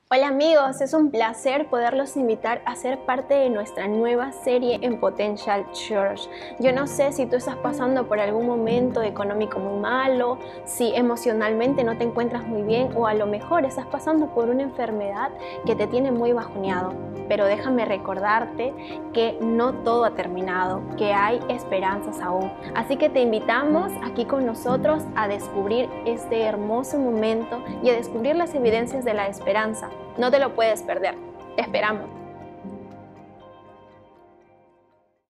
Hola amigos, es un placer poderlos invitar a ser parte de nuestra nueva serie en Potential Church. Yo no sé si tú estás pasando por algún momento económico muy malo, si emocionalmente no te encuentras muy bien o a lo mejor estás pasando por una enfermedad que te tiene muy bajoneado. Pero déjame recordarte que no todo ha terminado, que hay esperanzas aún. Así que te invitamos aquí con nosotros a descubrir este hermoso momento y a descubrir las evidencias de la esperanza. No te lo puedes perder. Te esperamos.